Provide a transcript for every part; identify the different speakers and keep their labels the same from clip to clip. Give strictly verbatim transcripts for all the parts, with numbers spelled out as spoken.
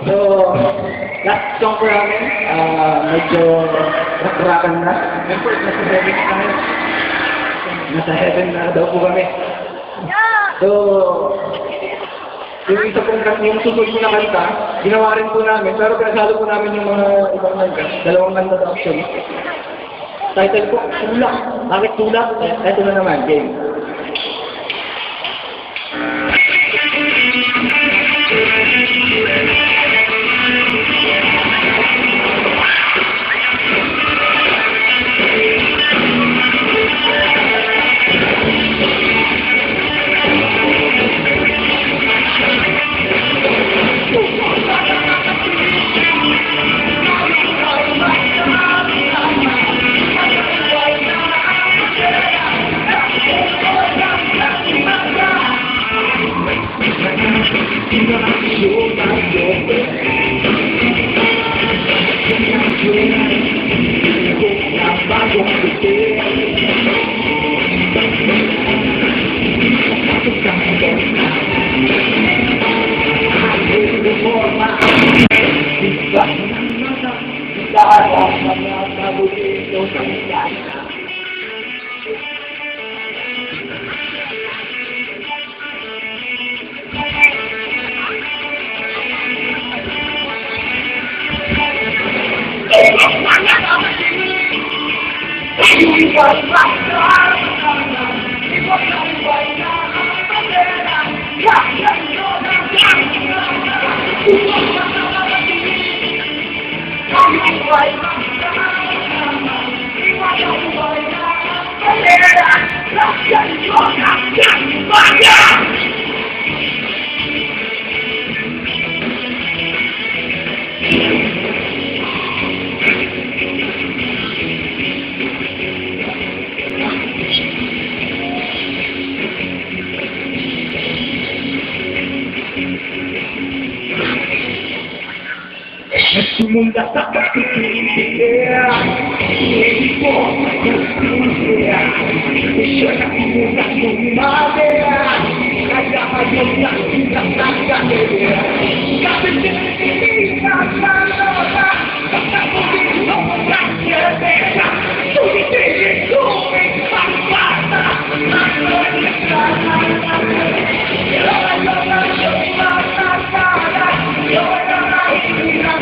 Speaker 1: So, last song po namin, uh, medyo rock-rockan na. Effort, nasa heaven na kami. Nasa heaven na daw po kami. So, yung isa pong yung susunod po na kanta, ginawa rin po namin, pero pinasalo po namin yung mga ibang kanta, dalawang kanta daw actually. Title po, Tulak. Bakit Tulak? Eh, eto na naman, game. Sumunda sa pagkikilipia, hindi po magkikilipia, siya na muna sumabia, kaya kayo na sinasagaya, kasi sinipilihan na lola, pagkakulit mo na siyebeka, sumitigil sumit ang bata, nanolit ka na namin, yola yola yola nasara, yola na itinang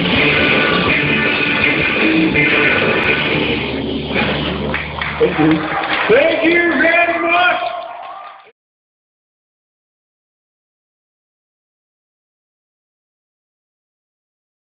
Speaker 1: Thank you.